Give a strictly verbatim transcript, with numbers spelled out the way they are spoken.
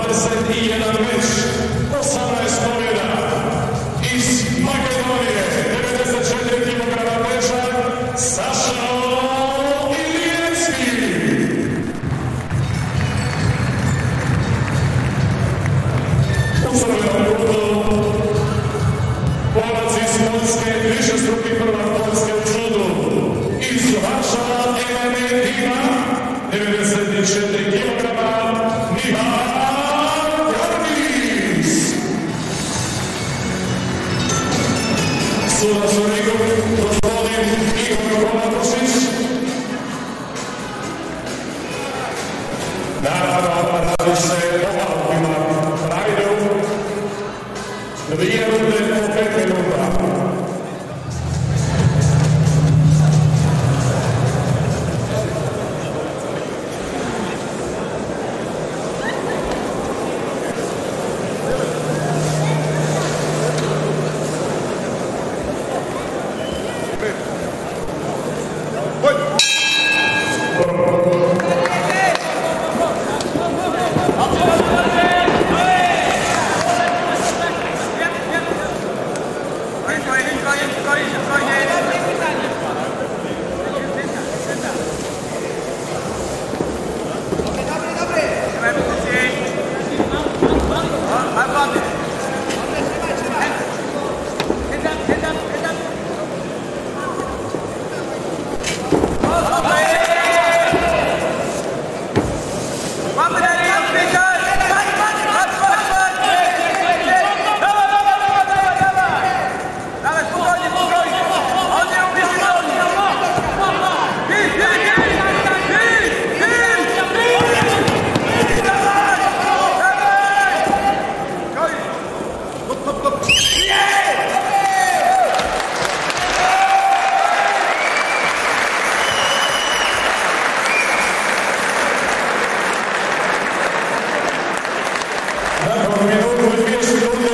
dvadeset jedan meč, osamnaest pobjeda. Iz Makedonije, devedeset četiri kilograma težak, Saša Ilijevski. U crvenom kutu, borac iz Poljske, višestruki prvak Poljske u judu. Iz Varšava, M M A tima, devedeset četiri kilograma, Milan Jarvis. Sudac u ringu, gospodin Igor Kolatošić. Naravno, radi se o Alpima Rajdu. Dvije runde po pet minuta. Minutu i dvije sekunde